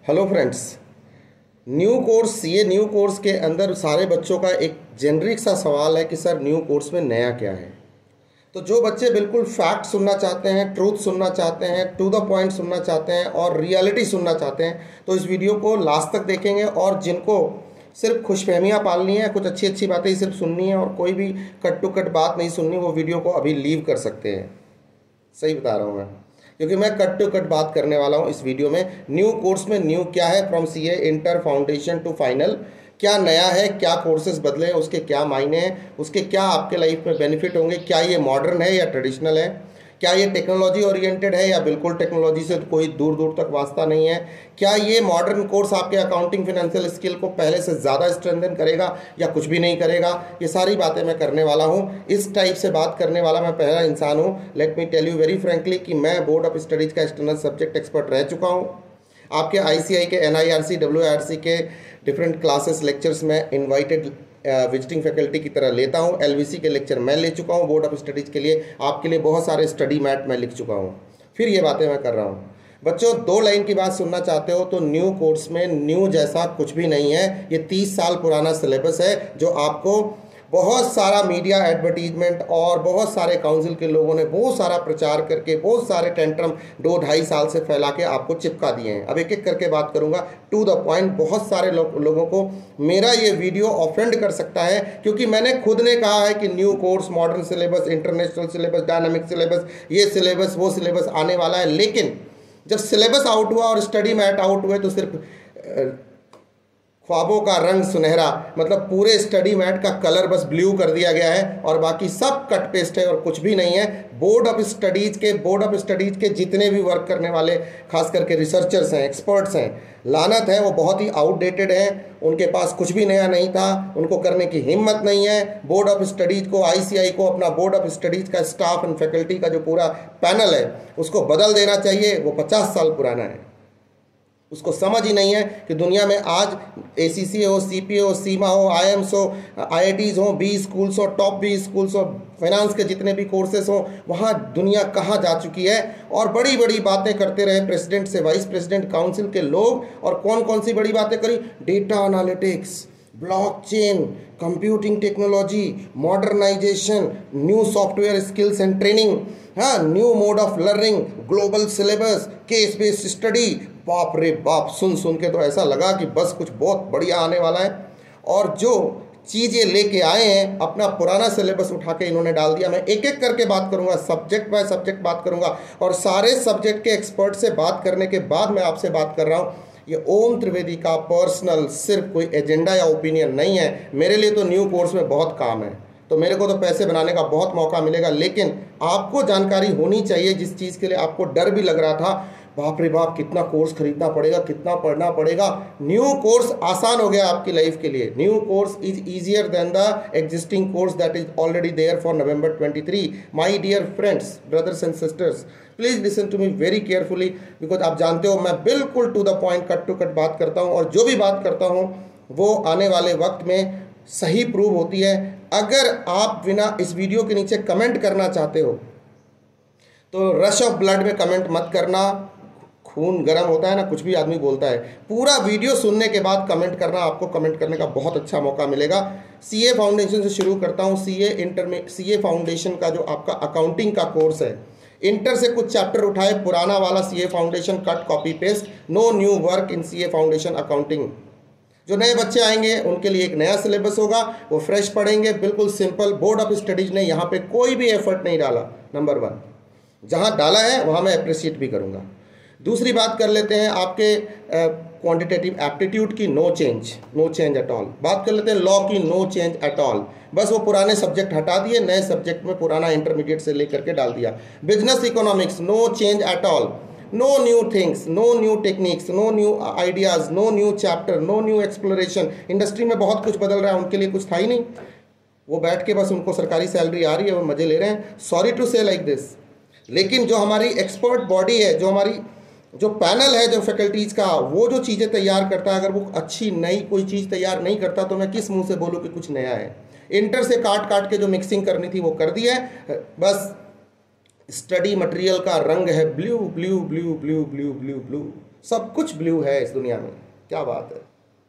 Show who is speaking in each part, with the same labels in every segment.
Speaker 1: Hello friends. New course, ये new course के अंदर सारे बच्चों का एक जेनरिक सा सवाल है कि सर न्यू कोर्स में नया क्या है। तो जो बच्चे बिल्कुल फैक्ट सुनना चाहते हैं, ट्रूथ सुनना चाहते हैं, टू द पॉइंट सुनना चाहते हैं और रियलिटी सुनना चाहते हैं तो इस वीडियो को लास्ट तक देखेंगे। और जिनको सिर्फ खुशफहमियाँ पालनी है, कुछ अच्छी अच्छी बातें ही सिर्फ सुननी है और कोई भी कट टू कट बात नहीं सुननी, वो वीडियो को अभी लीव कर सकते हैं। सही बता रहा हूँ मैं, क्योंकि मैं कट टू कट बात करने वाला हूँ इस वीडियो में। न्यू कोर्स में न्यू क्या है, from CA inter foundation to final, क्या नया है, क्या कोर्सेज बदले हैं, उसके क्या मायने हैं, उसके क्या आपके लाइफ में बेनिफिट होंगे, क्या ये मॉडर्न है या ट्रेडिशनल है, क्या ये टेक्नोलॉजी ओरिएंटेड है या बिल्कुल टेक्नोलॉजी से कोई दूर दूर तक वास्ता नहीं है, क्या ये मॉडर्न कोर्स आपके अकाउंटिंग फाइनेंशियल स्किल को पहले से ज़्यादा स्ट्रेंथन करेगा या कुछ भी नहीं करेगा। ये सारी बातें मैं करने वाला हूँ। इस टाइप से बात करने वाला मैं पहला इंसान हूँ। Let me tell you very frankly कि मैं बोर्ड ऑफ स्टडीज़ का एक्सटर्नल सब्जेक्ट एक्सपर्ट रह चुका हूँ। आपके ICI के, NIRC, WIRC के डिफरेंट क्लासेस लेक्चर्स में इन्वाइटेड विजिटिंग फैकल्टी की तरह लेता हूँ। LVC के लेक्चर मैं ले चुका हूँ बोर्ड ऑफ स्टडीज़ के लिए। आपके लिए बहुत सारे स्टडी मैट मैं लिख चुका हूँ। फिर ये बातें मैं कर रहा हूँ। बच्चों, 2 लाइन की बात सुनना चाहते हो तो न्यू कोर्स में न्यू जैसा कुछ भी नहीं है। ये 30 साल पुराना सिलेबस है जो आपको बहुत सारा मीडिया एडवर्टीजमेंट और बहुत सारे काउंसिल के लोगों ने बहुत सारा प्रचार करके, बहुत सारे टेंट्रम 2-2.5 साल से फैला के आपको चिपका दिए हैं। अब एक एक करके बात करूंगा, टू द पॉइंट। बहुत सारे लोगों को मेरा ये वीडियो ऑफेंड कर सकता है, क्योंकि मैंने खुद ने कहा है कि new course, modern syllabus, international syllabus, dynamic syllabus, ये सिलेबस वो सिलेबस आने वाला है। लेकिन जब सिलेबस आउट हुआ और स्टडी मैट आउट हुए तो सिर्फ ख्वाबों का रंग सुनहरा, मतलब पूरे स्टडी मैट का कलर बस ब्लू कर दिया गया है और बाकी सब कट पेस्ट है और कुछ भी नहीं है। बोर्ड ऑफ स्टडीज़ के जितने भी वर्क करने वाले, खास करके रिसर्चर्स हैं, एक्सपर्ट्स हैं, लानत है, वो बहुत ही आउटडेटेड हैं। उनके पास कुछ भी नया नहीं था, उनको करने की हिम्मत नहीं है। बोर्ड ऑफ स्टडीज़ को, ICI को, अपना बोर्ड ऑफ स्टडीज़ का स्टाफ एंड फैकल्टी का जो पूरा पैनल है उसको बदल देना चाहिए। वो 50 साल पुराना है। उसको समझ ही नहीं है कि दुनिया में आज ACCA हो, CPA हो, सीमा हो, IIMs हो, IITs हो, B स्कूल्स हो, टॉप B स्कूल्स हो, फाइनेंस के जितने भी कोर्सेस हो, वहाँ दुनिया कहाँ जा चुकी है। और बड़ी बड़ी बातें करते रहे प्रेसिडेंट से वाइस प्रेसिडेंट, काउंसिल के लोग। और कौन कौन सी बड़ी बातें करी? Data analytics, blockchain, computing technology, modernisation, new software skills and training, हाँ, new mode of learning, global syllabus, case based study. बाप रे बाप, सुन सुन के तो ऐसा लगा कि बस कुछ बहुत बढ़िया आने वाला है। और जो चीज़ें लेके आए हैं, अपना पुराना सिलेबस उठा के इन्होंने डाल दिया। मैं एक एक करके बात करूंगा, सब्जेक्ट बाय सब्जेक्ट बात करूंगा और सारे सब्जेक्ट के एक्सपर्ट से बात करने के बाद मैं आपसे बात कर रहा हूँ। ये ओम त्रिवेदी का पर्सनल सिर्फ कोई एजेंडा या ओपिनियन नहीं है। मेरे लिए तो न्यू कोर्स में बहुत काम है, तो मेरे को तो पैसे बनाने का बहुत मौका मिलेगा, लेकिन आपको जानकारी होनी चाहिए। जिस चीज़ के लिए आपको डर भी लग रहा था, बाप रे बाप कितना कोर्स खरीदना पड़ेगा, कितना पढ़ना पड़ेगा, न्यू कोर्स आसान हो गया आपकी लाइफ के लिए। New course is easier than the existing course that is already there for November 23। My dear friends, brothers and sisters, please listen to me very carefully, because आप जानते हो मैं बिल्कुल to the point, cut to cut बात करता हूँ और जो भी बात करता हूँ वो आने वाले वक्त में सही प्रूव होती है। अगर आप बिना इस वीडियो के नीचे कमेंट करना चाहते हो तो रश ऑफ ब्लड में कमेंट मत करना। खून गर्म होता है ना, कुछ भी आदमी बोलता है। पूरा वीडियो सुनने के बाद कमेंट करना, आपको कमेंट करने का बहुत अच्छा मौका मिलेगा। CA फाउंडेशन से शुरू करता हूँ। CA फाउंडेशन का जो आपका अकाउंटिंग का कोर्स है, इंटर से कुछ चैप्टर उठाए, पुराना वाला CA foundation cut copy paste, no new work in CA foundation accounting. जो नए बच्चे आएंगे उनके लिए एक नया सिलेबस होगा, वो फ्रेश पढ़ेंगे, बिल्कुल सिंपल। बोर्ड ऑफ स्टडीज ने यहाँ पे कोई भी एफर्ट नहीं डाला। नंबर 1, जहाँ डाला है वहाँ मैं अप्रिशिएट भी करूँगा। दूसरी बात कर लेते हैं आपके क्वांटिटेटिव एप्टीट्यूड की, नो चेंज एट ऑल। बात कर लेते हैं लॉ की, नो चेंज एट ऑल। बस वो पुराने सब्जेक्ट हटा दिए, नए सब्जेक्ट में पुराना इंटरमीडिएट से लेकर के डाल दिया। Business economics, no change at all, no new things, no new techniques, no new ideas, no new chapter, no new exploration. Industry में बहुत कुछ बदल रहा है, उनके लिए कुछ था ही नहीं। वो बैठ के बस उनको सरकारी सैलरी आ रही है, वो मज़े ले रहे हैं। Sorry to say like this, लेकिन जो हमारी एक्सपर्ट बॉडी है, जो पैनल है, जो फैकल्टीज़ का, वो जो चीज़ें तैयार करता है, अगर वो अच्छी नई कोई चीज़ तैयार नहीं करता तो मैं किस मुंह से बोलूँ कि कुछ नया है। इंटर से काट काट के जो मिक्सिंग करनी थी वो कर दी है। बस स्टडी मटेरियल का रंग है blue blue blue blue blue blue blue, सब कुछ ब्लू है इस दुनिया में। क्या बात है।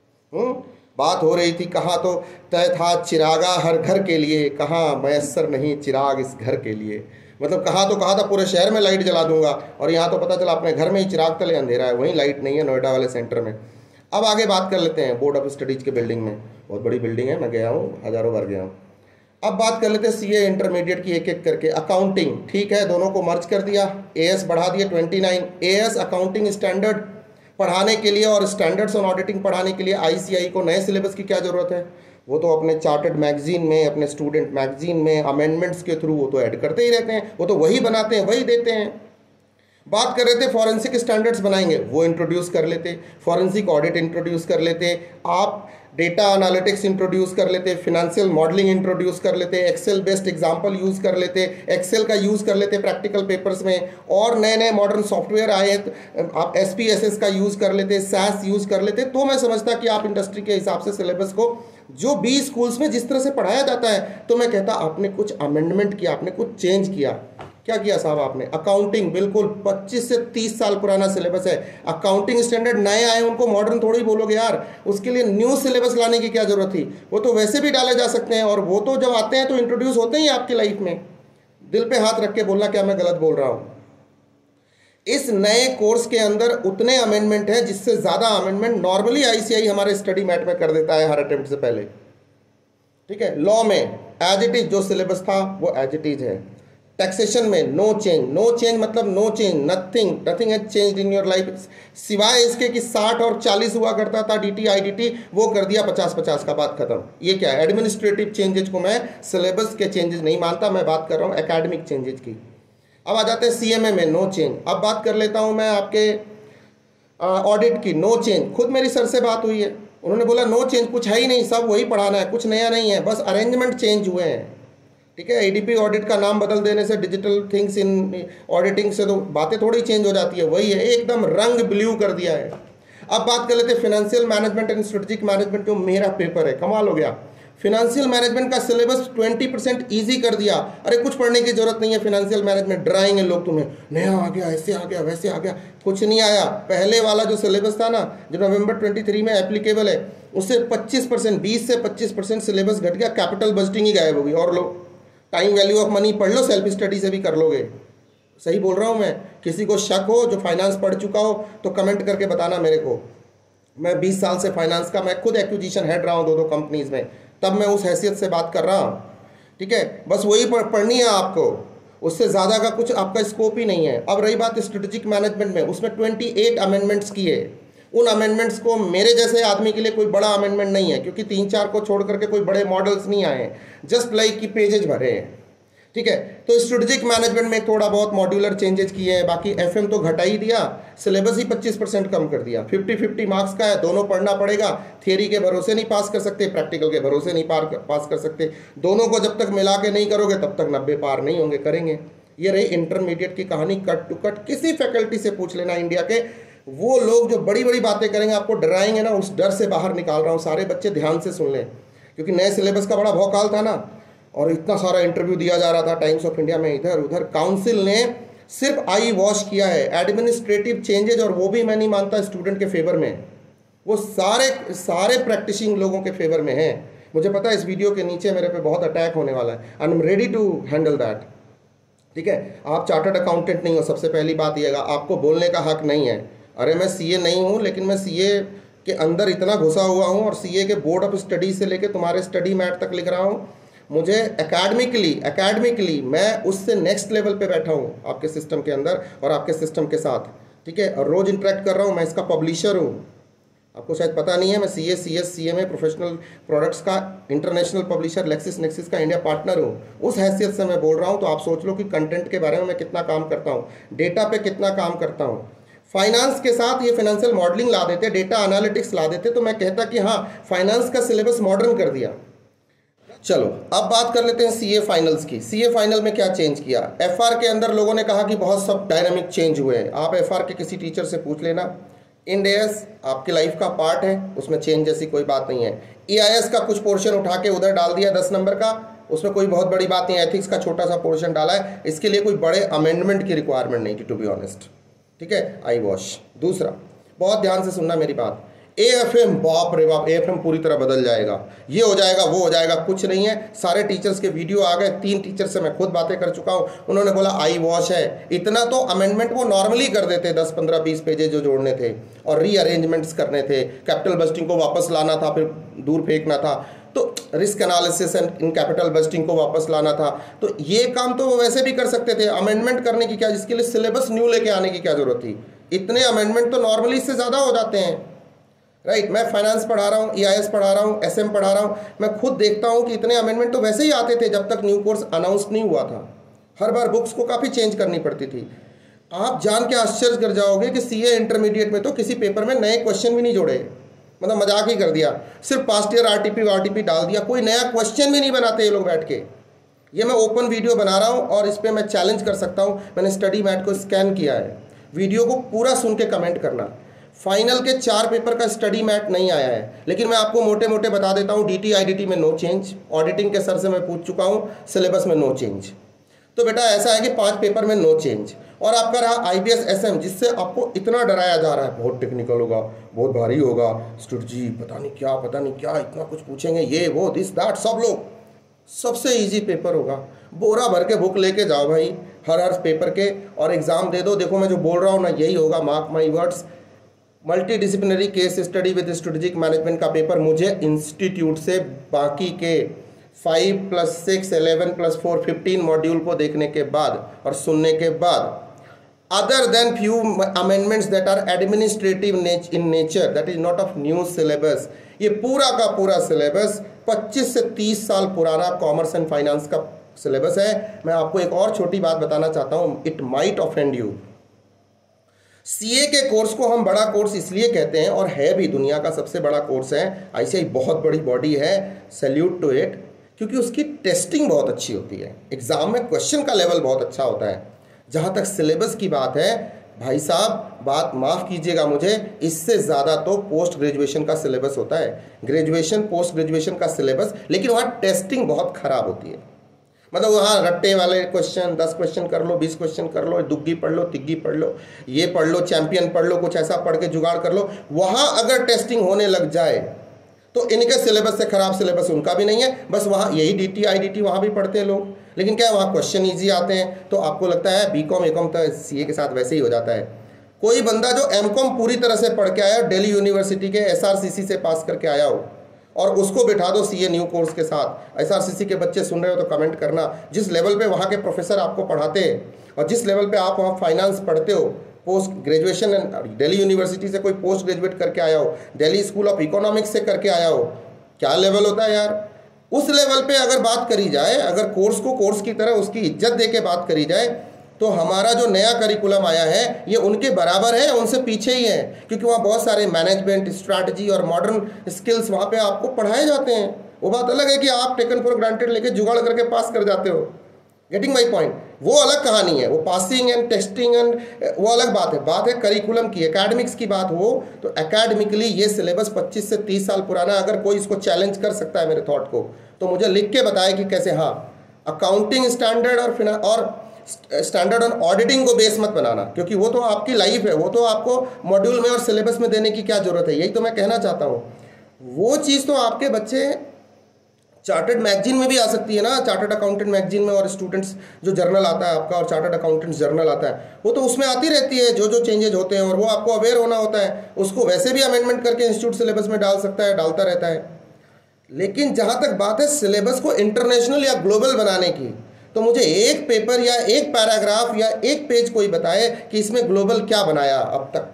Speaker 1: बात हो रही थी, कहाँ तो तय था चिरागा हर घर के लिए, कहाँ मैसर नहीं चिराग इस घर के लिए। मतलब कहाँ तो कहा था पूरे शहर में लाइट जला दूंगा, और यहाँ तो पता चला अपने घर में ही चिराग तले अंधेरा है, वहीं लाइट नहीं है नोएडा वाले सेंटर में। अब आगे बात कर लेते हैं बोर्ड ऑफ स्टडीज़ के बिल्डिंग में, बहुत बड़ी बिल्डिंग है, मैं गया हूँ, हज़ारों बार गया हूँ। अब बात कर लेते हैं सीए इंटरमीडिएट की एक एक करके। अकाउंटिंग ठीक है, दोनों को मर्ज कर दिया, एएस बढ़ा दिए 29। एएस अकाउंटिंग स्टैंडर्ड पढ़ाने के लिए और स्टैंडर्ड्स ऑन ऑडिटिंग पढ़ाने के लिए आईसीआई को नए सिलेबस की क्या ज़रूरत है? वो तो अपने चार्टर्ड मैगजीन में, अपने स्टूडेंट मैगजीन में अमेंडमेंट्स के थ्रू वो तो ऐड करते ही रहते हैं, वो तो वही बनाते हैं, वही देते हैं। बात कर रहे थे फॉरेंसिक स्टैंडर्ड्स बनाएंगे, वो इंट्रोड्यूस कर लेते, फॉरेंसिक ऑडिट इंट्रोड्यूस कर लेते, आप डेटा एनालिटिक्स इंट्रोड्यूस कर लेते, फिनेंशियल मॉडलिंग इंट्रोड्यूस कर लेते, एक्सेल बेस्ड एग्जांपल यूज़ कर लेते, एक्सेल का यूज़ कर लेते प्रैक्टिकल पेपर्स में, और नए नए मॉडर्न सॉफ्टवेयर आए आप एसपीएसएस का यूज़ कर लेते, सैस यूज़ कर लेते। तो मैं समझता कि आप इंडस्ट्री के हिसाब से सिलेबस को जो 20 स्कूल्स में जिस तरह से पढ़ाया जाता है, तो मैं कहता आपने कुछ अमेंडमेंट किया, आपने कुछ चेंज किया। क्या किया साहब आपने? अकाउंटिंग बिल्कुल 25 से 30 साल पुराना सिलेबस है, अकाउंटिंग स्टैंडर्ड नए आए, उनको मॉडर्न थोड़ी बोलोगे यार, उसके लिए न्यू सिलेबस लाने की क्या जरूरत थी? वो तो वैसे भी डाले जा सकते हैं, और वो तो जब आते हैं तो इंट्रोड्यूस होते ही आपकी लाइफ में। दिल पे हाथ रख के बोलना क्या मैं गलत बोल रहा हूँ? इस नए कोर्स के अंदर उतने अमेंडमेंट हैं जिससे ज़्यादा अमेंडमेंट नॉर्मली आईसीआई हमारे स्टडी मैट में कर देता है हर अटेम्प्ट से पहले। ठीक है, लॉ में एज इट इज जो सिलेबस था वो एज इट इज है। टैक्सेशन में नो चेंज, नो चेंज मतलब no change, nothing has changed in your life, सिवाय इसके कि 60 और 40 हुआ करता था डीटी आईडीटी, वो कर दिया 50-50 का, बात खत्म। ये क्या है? एडमिनिस्ट्रेटिव चेंजेज को मैं सिलेबस के चेंजेस नहीं मानता, मैं बात कर रहा हूँ एकेडमिक चेंजेज की। अब आ जाते हैं सीएमए में नो चेंज। अब बात कर लेता हूँ मैं आपके ऑडिट की, नो चेंज। खुद मेरी सर से बात हुई है, उन्होंने बोला नो चेंज, कुछ है ही नहीं, सब वही पढ़ाना है, कुछ नया नहीं है, बस अरेंजमेंट चेंज हुए हैं। ठीक है, एडीपी ऑडिट का नाम बदल देने से, डिजिटल थिंग्स इन ऑडिटिंग से तो बातें थोड़ी चेंज हो जाती है, वही है, एकदम रंग ब्लू कर दिया है। अब बात कर लेते हैं financial management and strategic management, जो मेरा पेपर है, कमाल हो गया। फिनेंशियल मैनेजमेंट का सिलेबस 20% ईजी कर दिया। अरे कुछ पढ़ने की जरूरत नहीं है, फिनेंशियल मैनेजमेंट डराएंगे लोग तुम्हें, नया आ गया, ऐसे आ गया, वैसे आ गया, कुछ नहीं आया। पहले वाला जो सिलेबस था ना, जो नवंबर 23 में एप्लीकेबल है, उससे 25%, 20 से 25% सिलेबस घट गया, कैपिटल बजटिंग ही गायब होगी। और लोग टाइम वैल्यू ऑफ मनी पढ़ लो, सेल्फ स्टडी से भी कर लोगे। सही बोल रहा हूँ मैं? किसी को शक हो जो फाइनेंस पढ़ चुका हो तो कमेंट करके बताना मेरे को। मैं 20 साल से फाइनेंस का, मैं खुद एक्विजिशन हेड रहा हूँ 2 कंपनीज में, तब मैं उस हैसियत से बात कर रहा हूँ। ठीक है, बस वही पढ़नी है आपको, उससे ज़्यादा का कुछ आपका स्कोप ही नहीं है। अब रही बात स्ट्रेटेजिक मैनेजमेंट में, उसमें 28 अमेंडमेंट्स किए। उन अमेंडमेंट्स को मेरे जैसे आदमी के लिए कोई बड़ा अमेंडमेंट नहीं है, क्योंकि 3-4 को छोड़ करके कोई बड़े मॉडल्स नहीं आए हैं, जस्ट लाइक की पेजेज भरे हैं। ठीक है, तो स्ट्रेटेजिक मैनेजमेंट में थोड़ा बहुत मॉड्यूलर चेंजेस किए हैं, बाकी एफएम तो घटा ही दिया, सिलेबस ही 25% कम कर दिया। 50-50 मार्क्स का है, दोनों पढ़ना पड़ेगा, थियरी के भरोसे नहीं पास कर सकते, प्रैक्टिकल के भरोसे नहीं पास कर सकते, दोनों को जब तक मिला के नहीं करोगे तब तक 90 पार नहीं होंगे, करेंगे। ये रही इंटरमीडिएट की कहानी, कट टू कट। किसी फैकल्टी से पूछ लेना इंडिया के, वो लोग जो बड़ी बड़ी बातें करेंगे, आपको डराएंगे ना, उस डर से बाहर निकाल रहा हूँ। सारे बच्चे ध्यान से सुन लें, क्योंकि नए सिलेबस का बड़ा भौकाल था ना, और इतना सारा इंटरव्यू दिया जा रहा था टाइम्स ऑफ इंडिया में, इधर उधर। काउंसिल ने सिर्फ आई वॉश किया है एडमिनिस्ट्रेटिव चेंजेज, और वो भी मैं नहीं मानता स्टूडेंट के फेवर में, वो सारे प्रैक्टिसिंग लोगों के फेवर में हैं। मुझे पता है इस वीडियो के नीचे मेरे पे बहुत अटैक होने वाला है, and I am ready to handle that. ठीक है, आप चार्टर्ड अकाउंटेंट नहीं हो, सबसे पहली बात यह, आपको बोलने का हक नहीं है। अरे मैं सीए नहीं हूँ, लेकिन मैं सीए के अंदर इतना घुसा हुआ हूँ, और सीए के बोर्ड ऑफ स्टडी से लेकर तुम्हारे स्टडी मैट तक लिख रहा हूँ। मुझे एकेडमिकली मैं उससे नेक्स्ट लेवल पे बैठा हूँ आपके सिस्टम के अंदर और आपके सिस्टम के साथ। ठीक है, और रोज़ इंटरेक्ट कर रहा हूँ, मैं इसका पब्लिशर हूँ। आपको शायद पता नहीं है, मैं CMA प्रोफेशनल प्रोडक्ट्स का इंटरनेशनल पब्लिशर, लेक्सिस नेक्सिस का इंडिया पार्टनर हूँ। उस हैसियत से मैं बोल रहा हूँ, तो आप सोच लो कि कंटेंट के बारे में मैं कितना काम करता हूँ, डेटा पे कितना काम करता हूँ। फाइनेंस के साथ ये फाइनेंशियल मॉडलिंग ला देते, डेटा एनालिटिक्स ला देते, तो मैं कहता कि हाँ, फाइनेंस का सिलेबस मॉडर्न कर दिया। चलो अब बात कर लेते हैं सीए फाइनल्स की। सीए फाइनल में क्या चेंज किया? एफआर के अंदर लोगों ने कहा कि बहुत सब डायनामिक चेंज हुए हैं। आप एफआर के किसी टीचर से पूछ लेना, इंड एएस आपकी लाइफ का पार्ट है, उसमें चेंज जैसी कोई बात नहीं है। ईआईएस का कुछ पोर्शन उठा के उधर डाल दिया 10 नंबर का, उसमें कोई बहुत बड़ी बात नहीं, एथिक्स का छोटा सा पोर्शन डाला है, इसके लिए कोई बड़े अमेंडमेंट की रिक्वायरमेंट नहीं थी टू बी ऑनेस्ट। ठीक है, आई वॉश। दूसरा, बहुत ध्यान से सुनना मेरी बात, AFM, बाप रे बाप, AFM पूरी तरह बदल जाएगा, ये हो जाएगा वो हो जाएगा, कुछ नहीं है। सारे टीचर्स के वीडियो आ गए, 3 टीचर से मैं खुद बातें कर चुका हूँ, उन्होंने बोला आई वॉश है। इतना तो अमेंडमेंट वो नॉर्मली कर देते, 10 15 20 पेजेस जो जोड़ने थे और रीअरेंजमेंट्स करने थे, कैपिटल बस्टिंग को वापस लाना था, फिर दूर फेंकना था, तो risk analysis and in capital budgeting को वापस लाना था, तो ये काम तो वो वैसे भी कर सकते थे। अमेंडमेंट करने की क्या, जिसके लिए सिलेबस न्यू लेके आने की क्या जरूरत थी? इतने अमेंडमेंट तो नॉर्मली इससे ज़्यादा हो जाते हैं, राइट। मैं फाइनेंस पढ़ा रहा हूँ, EIS पढ़ा रहा हूँ, SM पढ़ा रहा हूँ, मैं खुद देखता हूँ कि इतने अमेंडमेंट तो वैसे ही आते थे जब तक न्यू कोर्स अनाउंस नहीं हुआ था। हर बार बुक्स को काफ़ी चेंज करनी पड़ती थी। आप जान के आश्चर्य कर जाओगे कि CA इंटरमीडिएट में तो किसी पेपर में नए क्वेश्चन भी नहीं जोड़े, मतलब मजाक ही कर दिया, सिर्फ पास्ट ईयर RTP डाल दिया, कोई नया क्वेश्चन भी नहीं बनाते ये लोग बैठ के। ये मैं ओपन वीडियो बना रहा हूँ और इस पर मैं चैलेंज कर सकता हूँ, मैंने स्टडी मैट को स्कैन किया है, वीडियो को पूरा सुन के कमेंट करना। फाइनल के 4 पेपर का स्टडी मैट नहीं आया है, लेकिन मैं आपको मोटे मोटे बता देता हूँ, DT IDT में नो चेंज, ऑडिटिंग के सर से मैं पूछ चुका हूँ, सिलेबस में नो चेंज। तो बेटा ऐसा है कि 5 पेपर में नो चेंज, और आपका रहा IBS SM, जिससे आपको इतना डराया जा रहा है, बहुत टेक्निकल होगा, बहुत भारी होगा, स्ट्रेटजी पता नहीं क्या, इतना कुछ पूछेंगे, ये वो दिस दैट, सब लोग, सबसे इजी पेपर होगा। बोरा भर के बुक लेके जाओ भाई, हर पेपर के, और एग्जाम दे दो। देखो मैं जो बोल रहा हूँ ना, यही होगा, mark my words. Multi disciplinary case study with strategic management का पेपर मुझे इंस्टीट्यूट से बाकी के 5 + 6 11 + 4 15 मॉड्यूल को देखने के बाद और सुनने के बाद, other than few amendments that are administrative in nature, that is not of new syllabus, ये पूरा का पूरा सिलेबस 25 से 30 साल पुराना कॉमर्स एंड फाइनेंस का सिलेबस है। मैं आपको एक और छोटी बात बताना चाहता हूँ, it might offend you. CA के कोर्स को हम बड़ा कोर्स इसलिए कहते हैं, और है भी, दुनिया का सबसे बड़ा कोर्स है, ICAI बहुत बड़ी बॉडी है, सैल्यूट टू इट, क्योंकि उसकी टेस्टिंग बहुत अच्छी होती है, एग्जाम में क्वेश्चन का लेवल बहुत अच्छा होता है। जहाँ तक सिलेबस की बात है, भाई साहब बात माफ़ कीजिएगा मुझे, इससे ज़्यादा तो पोस्ट ग्रेजुएशन का सिलेबस होता है, ग्रेजुएशन पोस्ट ग्रेजुएशन का सिलेबस, लेकिन वहाँ टेस्टिंग बहुत ख़राब होती है। मतलब वहाँ रट्टे वाले क्वेश्चन, 10 क्वेश्चन कर लो, 20 क्वेश्चन कर लो, दुग्गी पढ़ लो, तिग्गी पढ़ लो, ये पढ़ लो, चैंपियन पढ़ लो, कुछ ऐसा पढ़ के जुगाड़ कर लो। वहाँ अगर टेस्टिंग होने लग जाए तो इनके सिलेबस से ख़राब सिलेबस उनका भी नहीं है, बस वहाँ यही DT IDT वहाँ भी पढ़ते हैं लोग, लेकिन क्या है, वहाँ क्वेश्चन ईजी आते हैं। तो आपको लगता है BCom AM तो CA के साथ वैसे ही हो जाता है। कोई बंदा जो MCom पूरी तरह से पढ़ के आया, दिल्ली यूनिवर्सिटी के SRCC से पास करके आया हो, और उसको बिठा दो CA न्यू कोर्स के साथ, SRCC के बच्चे सुन रहे हो तो कमेंट करना, जिस लेवल पे वहाँ के प्रोफेसर आपको पढ़ाते हैं और जिस लेवल पे आप वहाँ फाइनेंस पढ़ते हो, पोस्ट ग्रेजुएशन दिल्ली यूनिवर्सिटी से कोई पोस्ट ग्रेजुएट करके आया हो, दिल्ली स्कूल ऑफ इकोनॉमिक्स से करके आया हो, क्या लेवल होता है यार। उस लेवल पे अगर बात करी जाए, अगर कोर्स को कोर्स की तरह उसकी इज्जत दे के बात करी जाए, तो हमारा जो नया करिकुलम आया है ये उनके बराबर है, उनसे पीछे ही है, क्योंकि वहाँ बहुत सारे मैनेजमेंट, स्ट्रैटेजी और मॉडर्न स्किल्स वहाँ पे आपको पढ़ाए जाते हैं। वो बात अलग है कि आप टेकन फॉर ग्रांटेड लेके जुगाड़ करके पास कर जाते हो, गेटिंग माई पॉइंट, वो अलग कहानी है। वो पासिंग एंड टेस्टिंग एंड वो अलग बात है करिकुलम की, एकेडमिक्स की बात हो तो एकेडमिकली ये सिलेबस 25 से 30 साल पुराना। अगर कोई इसको चैलेंज कर सकता है मेरे थॉट को, तो मुझे लिख के बताए कि कैसे। हाँ, अकाउंटिंग स्टैंडर्ड और स्टैंडर्ड ऑन ऑडिटिंग को बेस मत बनाना, क्योंकि वो तो आपकी लाइफ है, वो तो आपको मॉड्यूल में और सिलेबस में देने की क्या जरूरत है, यही तो मैं कहना चाहता हूँ। वो चीज़ तो आपके बच्चे चार्टर्ड मैगजीन में भी आ सकती है ना, चार्टर्ड अकाउंटेंट मैगजीन में, और स्टूडेंट्स जो जर्नल आता है आपका, और चार्टर्ड अकाउंटेंट्स जर्नल आता है, वो तो उसमें आती रहती है जो जो चेंजेज होते हैं, और वो आपको अवेयर होना होता है। उसको वैसे भी अमेंडमेंट करके इंस्टीट्यूट सिलेबस में डाल सकता है, डालता रहता है। लेकिन जहाँ तक बात है सिलेबस को इंटरनेशनल या ग्लोबल बनाने की, तो मुझे एक पेपर या एक पैराग्राफ या एक पेज कोई बताए कि इसमें ग्लोबल क्या बनाया। अब तक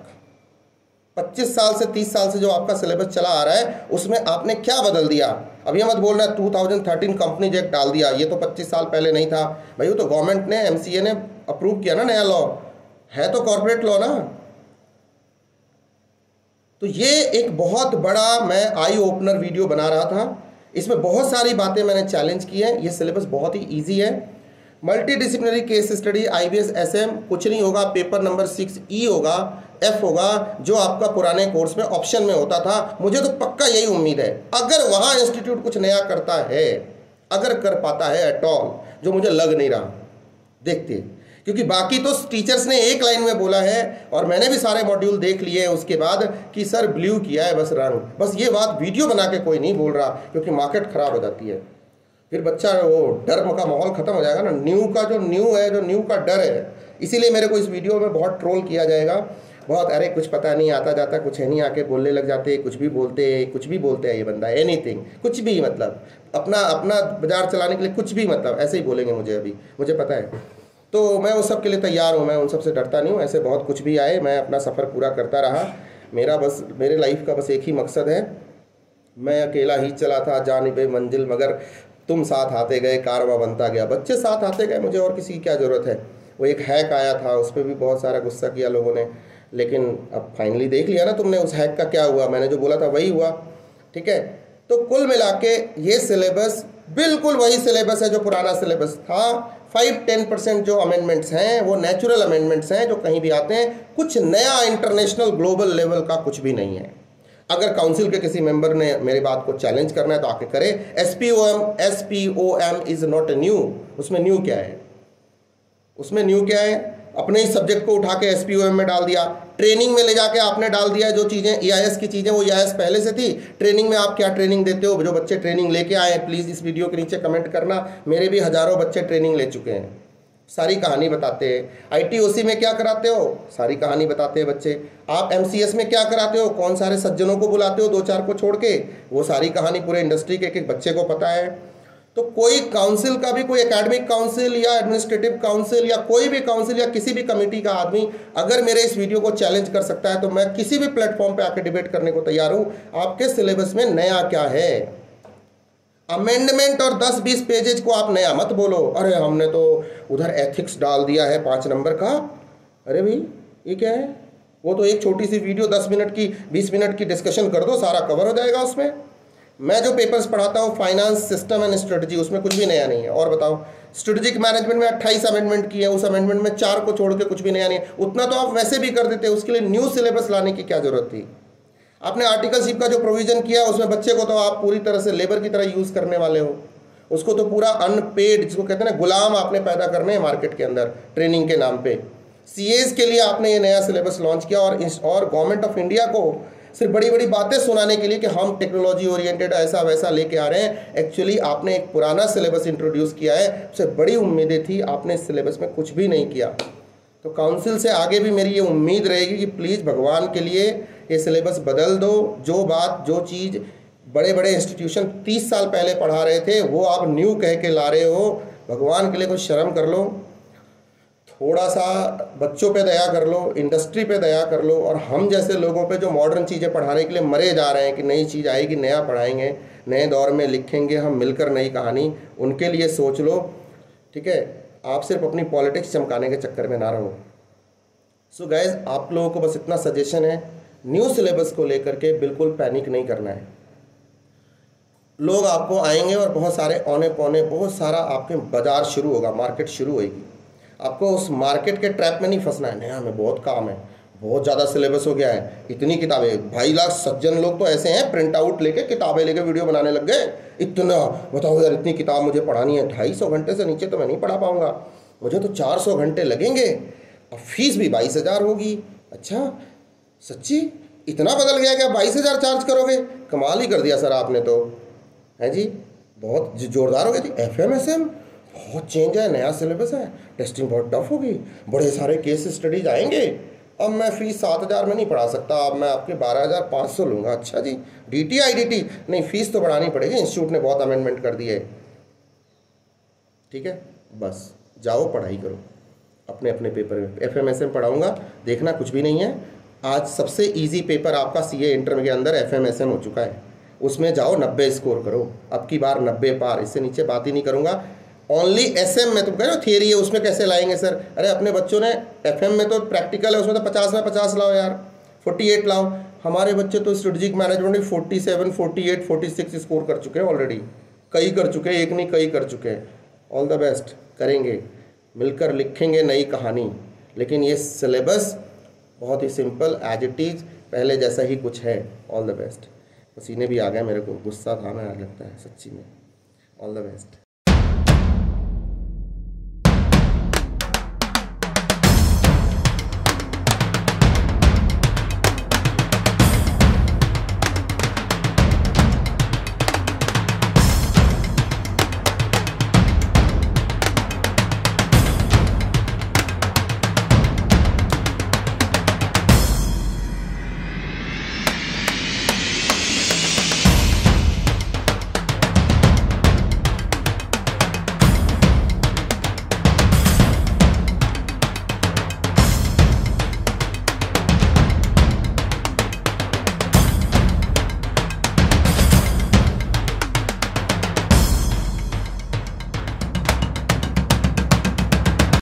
Speaker 1: 25 साल से 30 साल से जो आपका सिलेबस चला आ रहा है, उसमें आपने क्या बदल दिया। अब ये मत बोलना 2013 कंपनीज एक्ट डाल दिया, ये तो 25 साल पहले नहीं था भाई, वो तो गवर्नमेंट ने, MCA ने अप्रूव किया ना, नया लॉ है तो कॉर्पोरेट लॉ ना। तो ये एक बहुत बड़ा मैं आई ओपनर वीडियो बना रहा था, इसमें बहुत सारी बातें मैंने चैलेंज की है। ये सिलेबस बहुत ही इजी है, multi disciplinary case study IBS SM कुछ नहीं होगा, पेपर नंबर 6E होगा, F होगा, जो आपका पुराने कोर्स में ऑप्शन में होता था। मुझे तो पक्का यही उम्मीद है, अगर वहाँ इंस्टीट्यूट कुछ नया करता है अगर कर पाता है एट ऑल, जो मुझे लग नहीं रहा, देखते हैं। क्योंकि बाकी तो टीचर्स ने एक लाइन में बोला है और मैंने भी सारे मॉड्यूल देख लिए हैं उसके बाद कि सर ब्लू किया है बस रंग, बस ये बात वीडियो बना के कोई नहीं बोल रहा, क्योंकि मार्केट खराब हो जाती है, फिर बच्चा वो डर का माहौल खत्म हो जाएगा ना। न्यू का जो न्यू है, जो न्यू का डर है, इसीलिए मेरे को इस वीडियो में बहुत ट्रोल किया जाएगा, बहुत अरे कुछ पता नहीं, आता जाता कुछ है नहीं, आके बोलने लग जाते, कुछ भी बोलते हैं ये बंदा, एनीथिंग, कुछ भी, मतलब अपना अपना बाजार चलाने के लिए कुछ भी, मतलब ऐसे ही बोलेंगे मुझे, अभी मुझे पता है। तो मैं उस सब के लिए तैयार हूँ, मैं उन सब से डरता नहीं हूँ, ऐसे बहुत कुछ भी आए, मैं अपना सफ़र पूरा करता रहा। मेरे लाइफ का बस एक ही मकसद है, मैं अकेला ही चला था जानिबे मंजिल, मगर तुम साथ आते गए, कारवां बनता गया, बच्चे साथ आते गए, मुझे और किसी की क्या ज़रूरत है। वो एक हैक आया था, उस पर भी बहुत सारा गुस्सा किया लोगों ने, लेकिन अब फाइनली देख लिया ना तुमने उस हैक का क्या हुआ, मैंने जो बोला था वही हुआ, ठीक है। तो कुल मिला के ये सिलेबस बिल्कुल वही सिलेबस है जो पुराना सिलेबस था। 5-10% जो अमेंडमेंट्स हैं वो नेचुरल अमेंडमेंट्स हैं जो कहीं भी आते हैं, कुछ नया इंटरनेशनल ग्लोबल लेवल का कुछ भी नहीं है। अगर काउंसिल के किसी मेंबर ने मेरी बात को चैलेंज करना है तो आके करे। SPOM is not new. उसमें न्यू क्या है? उसमें न्यू क्या है? अपने ही सब्जेक्ट को उठा के SPOM में डाल दिया, ट्रेनिंग में ले जाके आपने डाल दिया। जो चीज़ें EIS की चीज़ें वो EIS पहले से थी, ट्रेनिंग में आप क्या ट्रेनिंग देते हो? जो बच्चे ट्रेनिंग लेके आए हैं प्लीज़ इस वीडियो के नीचे कमेंट करना, मेरे भी हज़ारों बच्चे ट्रेनिंग ले चुके हैं, सारी कहानी बताते हैं। ITOC में क्या कराते हो? सारी कहानी बताते हैं बच्चे। आप MCS में क्या कराते हो? कौन सारे सज्जनों को बुलाते हो 2-4 को छोड़ के? वो सारी कहानी पूरे इंडस्ट्री के एक बच्चे को पता है। तो कोई काउंसिल का भी, कोई एकेडमिक काउंसिल या एडमिनिस्ट्रेटिव काउंसिल या कोई भी काउंसिल या किसी भी कमेटी का आदमी अगर मेरे इस वीडियो को चैलेंज कर सकता है तो मैं किसी भी प्लेटफॉर्म पे आके डिबेट करने को तैयार हूँ। आपके सिलेबस में नया क्या है? अमेंडमेंट और 10-20 पेजेज को आप नया मत बोलो। अरे हमने तो उधर एथिक्स डाल दिया है 5 नंबर का। अरे भाई ये क्या है? वो तो एक छोटी सी वीडियो 10 मिनट की, 20 मिनट की डिस्कशन कर दो, सारा कवर हो जाएगा उसमें। मैं जो पेपर्स पढ़ाता हूँ फाइनेंस सिस्टम एंड स्ट्रेटजी, उसमें कुछ भी नया नहीं है। और बताओ, स्ट्रेटेजिक मैनेजमेंट में 28 अमेंडमेंट की है, उस अमेंडमेंट में 4 को छोड़ के कुछ भी नया नहीं है। उतना तो आप वैसे भी कर देते, उसके लिए न्यू सिलेबस लाने की क्या जरूरत थी? आपने आर्टिकलशिप का जो प्रोविजन किया उसमें बच्चे को तो आप पूरी तरह से लेबर की तरह यूज़ करने वाले हो। उसको तो पूरा अनपेड, जिसको कहते हैं ना, गुलाम आपने पैदा करने हैं मार्केट के अंदर ट्रेनिंग के नाम पे। CAs के लिए आपने ये नया सिलेबस लॉन्च किया और गवर्नमेंट ऑफ इंडिया को सिर्फ बड़ी बड़ी बातें सुनाने के लिए कि हम टेक्नोलॉजी ओरिएंटेड ऐसा वैसा लेके आ रहे हैं। एक्चुअली आपने एक पुराना सिलेबस इंट्रोड्यूस किया है, उससे बड़ी उम्मीदें थी, आपने इस सिलेबस में कुछ भी नहीं किया। तो काउंसिल से आगे भी मेरी ये उम्मीद रहेगी कि प्लीज़ भगवान के लिए ये सिलेबस बदल दो। जो बात, जो चीज़ बड़े बड़े इंस्टीट्यूशन 30 साल पहले पढ़ा रहे थे वो आप न्यू कह के ला रहे हो। भगवान के लिए कुछ शर्म कर लो, थोड़ा सा बच्चों पे दया कर लो, इंडस्ट्री पे दया कर लो, और हम जैसे लोगों पे जो मॉडर्न चीज़ें पढ़ाने के लिए मरे जा रहे हैं कि नई चीज़ आएगी, नया पढ़ाएंगे, नए दौर में लिखेंगे हम मिलकर नई कहानी, उनके लिए सोच लो, ठीक है। आप सिर्फ अपनी पॉलिटिक्स चमकाने के चक्कर में ना रहो। सो गाइज, आप लोगों को बस इतना सजेशन है, न्यू सिलेबस को लेकर के बिल्कुल पैनिक नहीं करना है। लोग आपको आएंगे और बहुत सारे औने पौने, बहुत सारा आपके बाजार शुरू होगा, मार्केट शुरू होगी। आपको उस मार्केट के ट्रैप में नहीं फंसना है। नया में बहुत काम है, बहुत ज़्यादा सिलेबस हो गया है, इतनी किताबें, 2.5 लाख सज्जन लोग तो ऐसे हैं प्रिंट आउट लेके किताबें लेके वीडियो बनाने लग गए। इतना बताओ यार, इतनी किताब मुझे पढ़ानी है, 250 घंटे से नीचे तो मैं नहीं पढ़ा पाऊँगा, मुझे तो 400 घंटे लगेंगे, अब फीस भी 22,000 होगी। अच्छा सच्ची इतना बदल गया क्या? 22,000 चार्ज करोगे? कमाल ही कर दिया सर आपने तो, है जी, बहुत जोरदार हो गया जी। FMSM बहुत चेंज है, नया सिलेबस है, टेस्टिंग बहुत टफ होगी, बड़े सारे केस स्टडीज आएंगे, अब मैं फ़ीस 7,000 में नहीं पढ़ा सकता, अब मैं आपके 12,500 लूँगा। अच्छा जी, DT IDT नहीं, फ़ीस तो बढ़ानी पड़ेगी, इंस्टीट्यूट ने बहुत अमेंडमेंट कर दिए। ठीक है, बस जाओ पढ़ाई करो अपने अपने पेपर में। FMSM पढ़ाऊँगा, देखना कुछ भी नहीं है। आज सबसे ईजी पेपर आपका CA इंटर के अंदर FMSM हो चुका है, उसमें जाओ 90 स्कोर करो, अब की बार 90 पार, इससे नीचे बात ही नहीं करूँगा। ओनली SM में तुम कह रहे हो थियरी है, उसमें कैसे लाएंगे सर? अरे अपने बच्चों ने FM में तो प्रैक्टिकल है, उसमें तो 50 में 50 लाओ यार, 48 लाओ। हमारे बच्चे तो स्ट्रेटेजिक मैनेजमेंट में 47, 48, 46 स्कोर कर चुके हैं ऑलरेडी, कई कर चुके हैं, एक नहीं कई कर चुके हैं। ऑल द बेस्ट, करेंगे, मिलकर लिखेंगे नई कहानी। लेकिन ये सिलेबस बहुत ही सिंपल, एज इट इज़, पहले जैसा ही कुछ है। All the best. पसीने भी आ गए मेरे को, गुस्सा था मैं, लगता है सच्ची में। All the best.